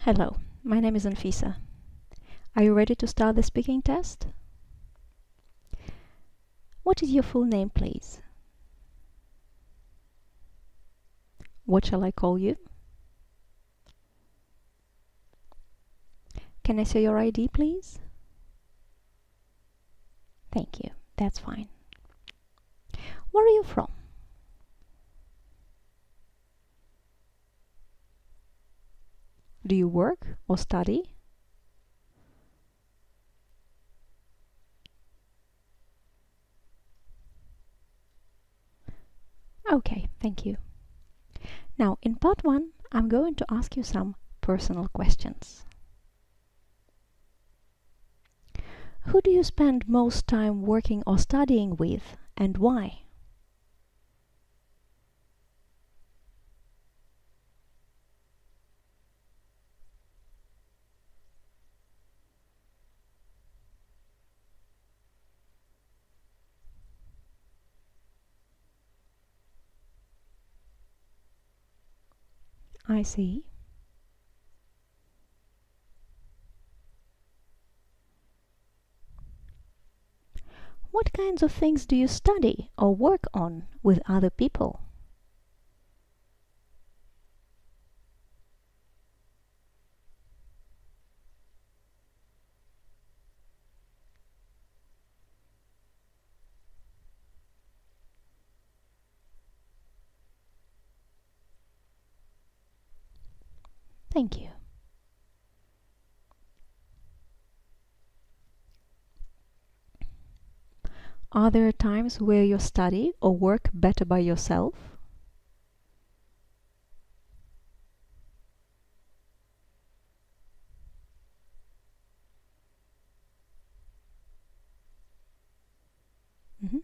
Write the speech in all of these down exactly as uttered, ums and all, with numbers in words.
Hello, my name is Anfisa. Are you ready to start the speaking test? What is your full name, please? What shall I call you? Can I see your I D, please? Thank you, that's fine. Where are you from? Do you work or study? Okay, thank you. Now, in part one, I'm going to ask you some personal questions. Who do you spend most time working or studying with, and why? I see. What kinds of things do you study or work on with other people? Thank you. Are there times where you study or work better by yourself? Mhm.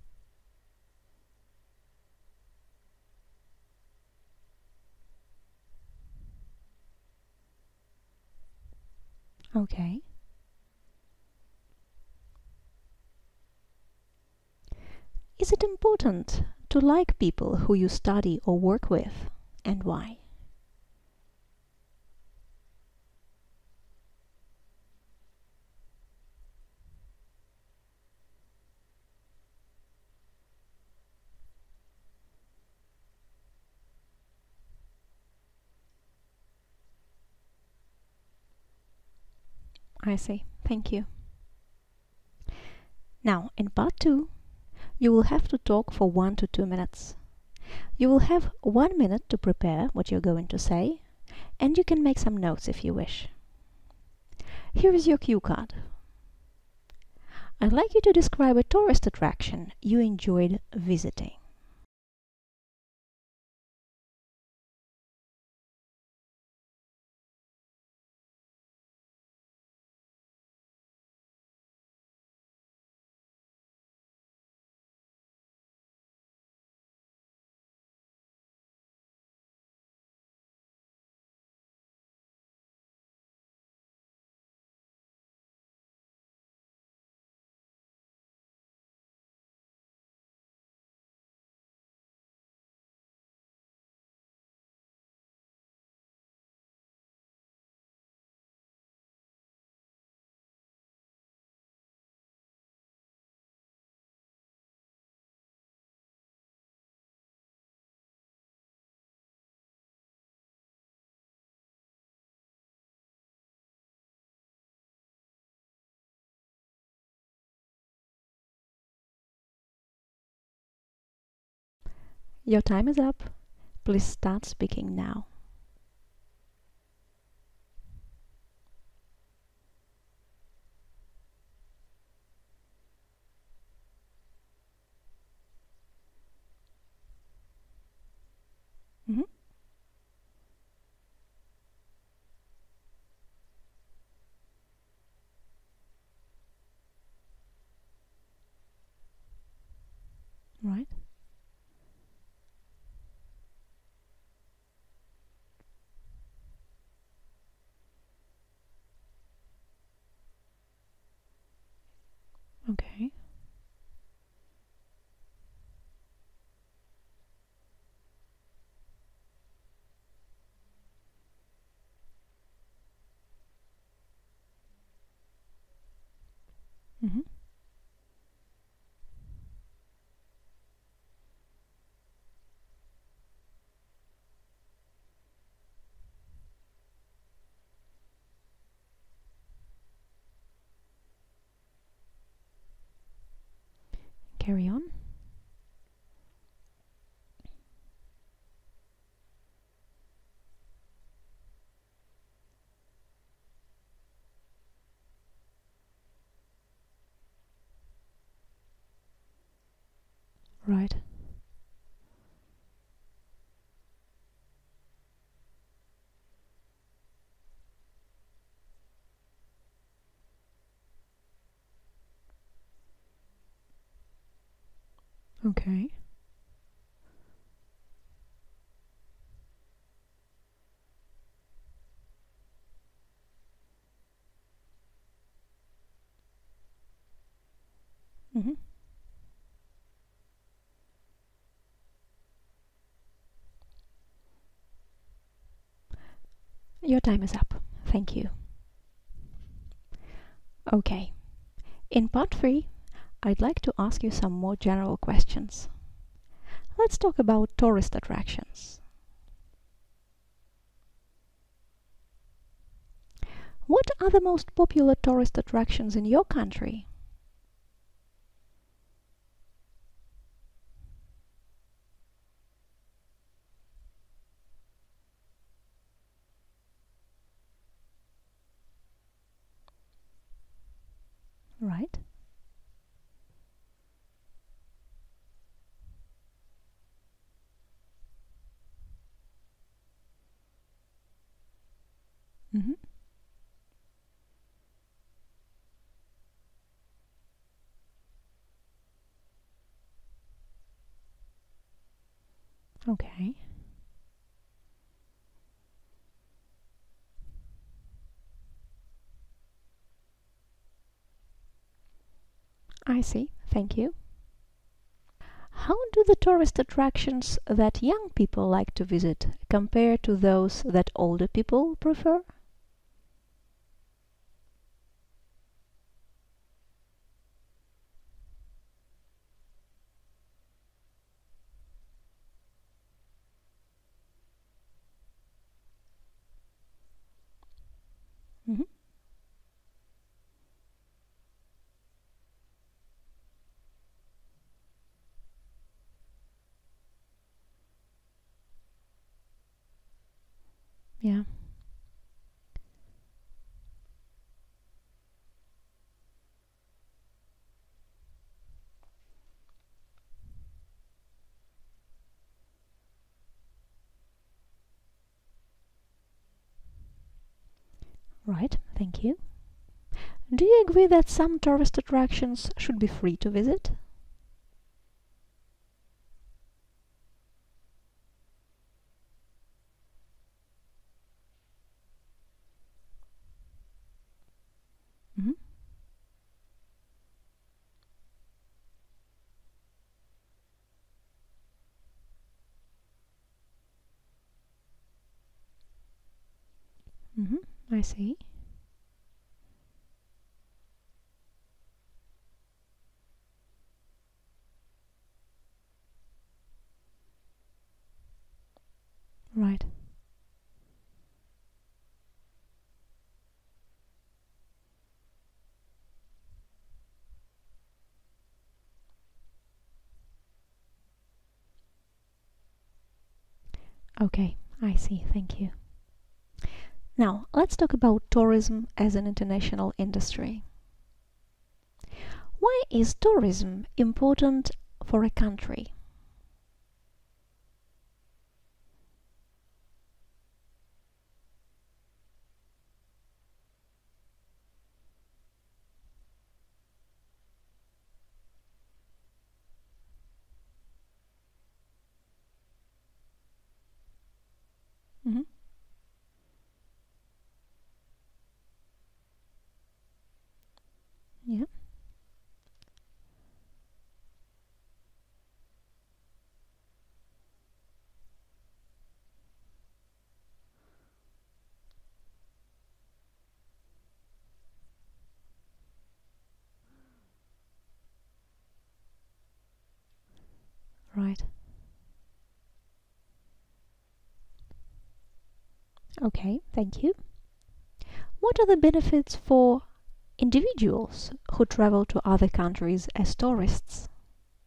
Okay. Is it important to like people who you study or work with, and why? I see. Thank you. Now, in part two, you will have to talk for one to two minutes. You will have one minute to prepare what you're going to say, and you can make some notes if you wish. Here is your cue card. I'd like you to describe a tourist attraction you enjoyed visiting. Your time is up. Please start speaking now. Mhm. Right. Carry on. Right. Okay. Mm-hmm. Your time is up. Thank you. Okay. In part three, I'd like to ask you some more general questions. Let's talk about tourist attractions. What are the most popular tourist attractions in your country? Right? Mm-hmm. Okay. I see. Thank you. How do the tourist attractions that young people like to visit compare to those that older people prefer? Mm-hmm. Yeah. Right. Thank you. Do you agree that some tourist attractions should be free to visit? Mm-hmm. Mm-hmm. I see. Right. Okay. I see. Thank you. Now, let's talk about tourism as an international industry. Why is tourism important for a country? Mm-hmm. Yeah. Right. Okay. Thank you. What are the benefits for individuals who travel to other countries as tourists?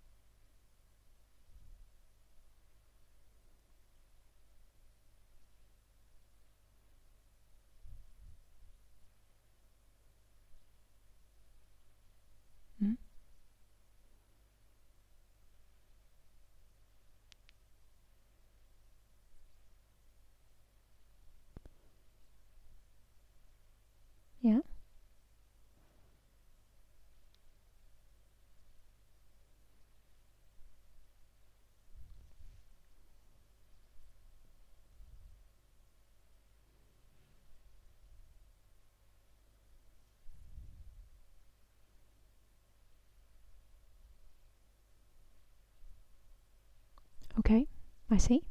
Okay, I see.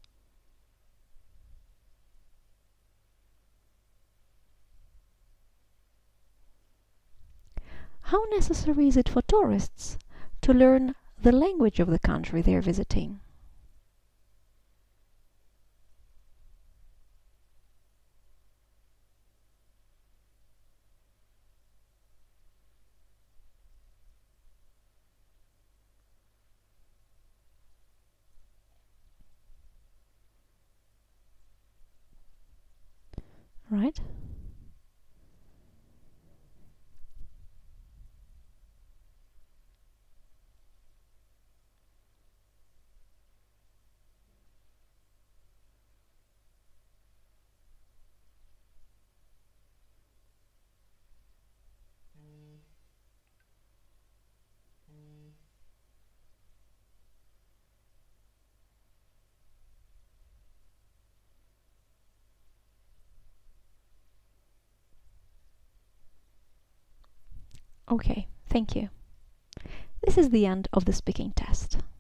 How necessary is it for tourists to learn the language of the country they're visiting? Right? Okay, thank you. This is the end of the speaking test.